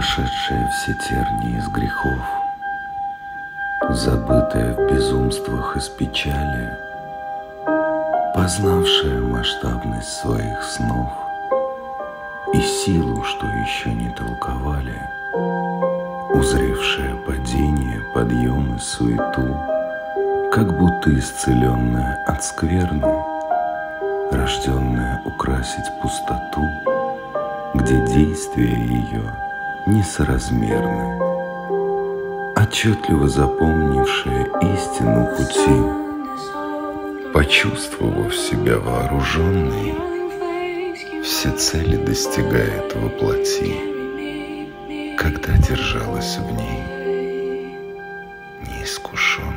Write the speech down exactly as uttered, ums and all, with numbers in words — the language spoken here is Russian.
прошедшая все тернии из грехов, забытая в безумствах из печали, познавшая масштабность своих снов и силу, что еще не толковали, узревшая падение, подъем и суету, как будто исцеленная от скверны, рожденная украсить пустоту, где действия ее несоразмерны, отчетливо запомнившая истину пути, почувствовав себя вооруженной, все цели достигает во плоти, когда держалась в ней неискушенной.